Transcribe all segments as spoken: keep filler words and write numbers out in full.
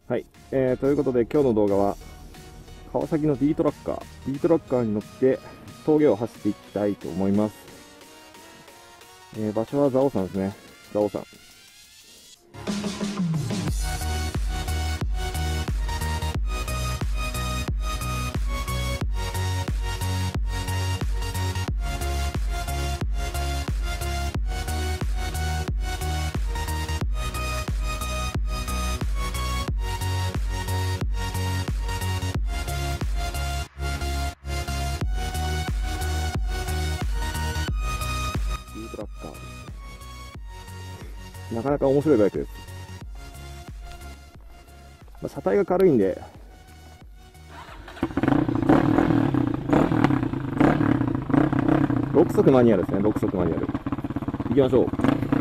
はい、えー、ということで今日の動画は川崎の D トラッカー D トラッカーに乗って峠を走っていきたいと思います。えー、場所は蔵王山ですね。蔵王山。D トラッカーですね。なかなか面白いバイクです。まあ、車体が軽いんでろく速マニュアルですね。ろく速マニュアル行きましょう。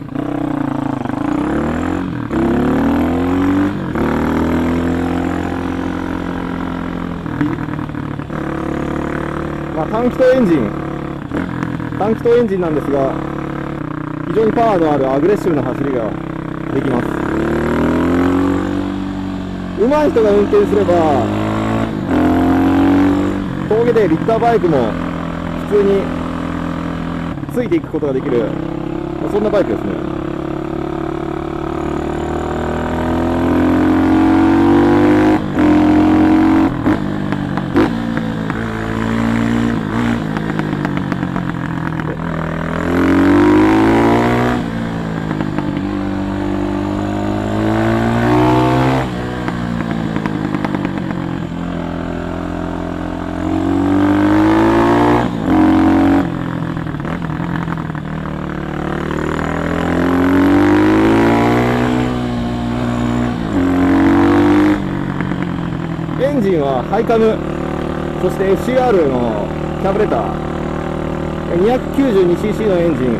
まあ、短気筒エンジン短気筒エンジンなんですが、非常にパワーのあるアグレッシブな走りができます。上手い人が運転すれば峠でリッターバイクも普通についていくことができる、まあ、そんなバイクですね。エンジンはハイカム、そして エフシーアール のキャブレター にひゃくきゅうじゅうにシーシー のエンジン、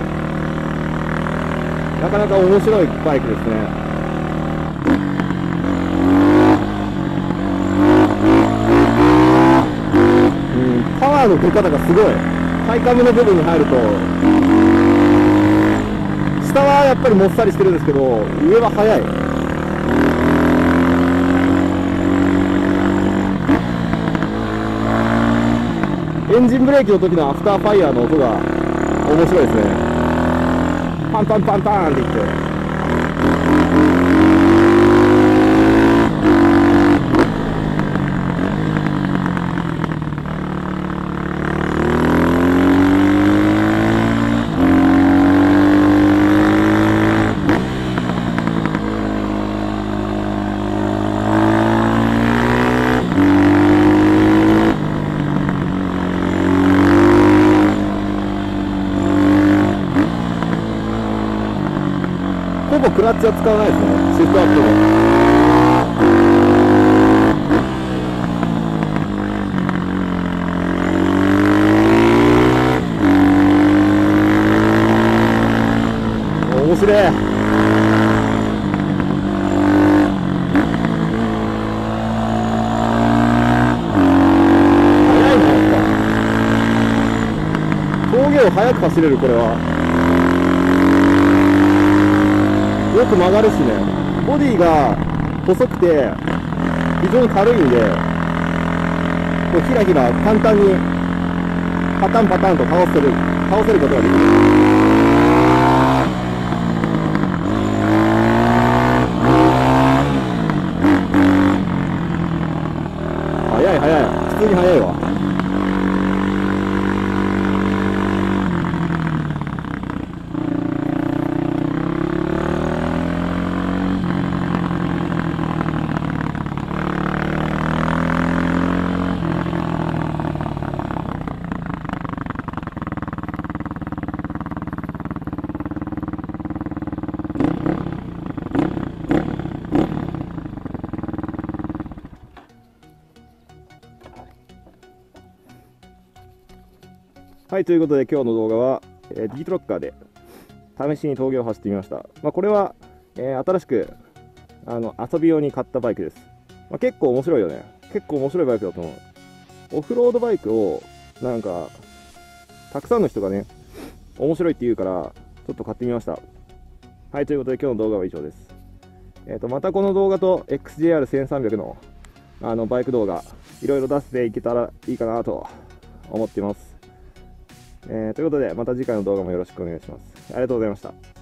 なかなか面白いバイクですね。うん、パワーの出方がすごい。ハイカムの部分に入ると下はやっぱりもっさりしてるんですけど、上は速い。エンジンブレーキの時のアフターファイヤーの音が面白いですね。パンパンパンパンっていって、ほぼクラッチは使わないですね、シフトアップも。面白い。速いな、やっぱ峠を速く走れる。これはよく曲がるしね。ボディが細くて非常に軽いんで、こうひらひら簡単にパタンパタンと倒せる倒せることができる。速い速い、普通に速いわ。はい、ということで今日の動画は、えー、D トラッカーで試しに峠を走ってみました。まあ、これは、えー、新しくあの遊び用に買ったバイクです。まあ、結構面白いよね。結構面白いバイクだと思う。オフロードバイクをなんかたくさんの人がね面白いって言うからちょっと買ってみました。はい、ということで今日の動画は以上です。 えー、とまたこの動画と エックスジェイアールせんさんびゃく のあのバイク動画いろいろ出していけたらいいかなと思っています。えー、ということでまた次回の動画もよろしくお願いします。ありがとうございました。